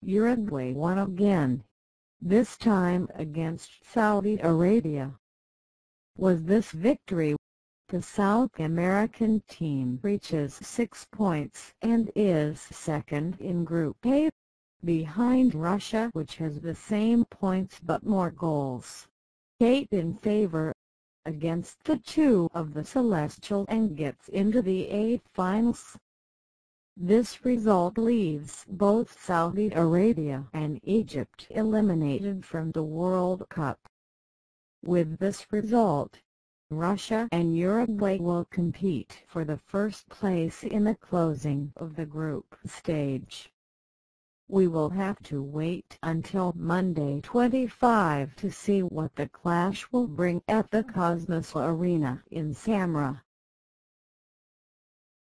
Uruguay won again, this time against Saudi Arabia. Was this victory? The South American team reaches 6 points and is second in Group A, behind Russia, which has the same points but more goals. 8 in favor against the two of the Celestial, and gets into the 8 finals. This result leaves both Saudi Arabia and Egypt eliminated from the World Cup. With this result, Russia and Uruguay will compete for the first place in the closing of the group stage. We will have to wait until Monday 25 to see what the clash will bring at the Cosmos Arena in Samara.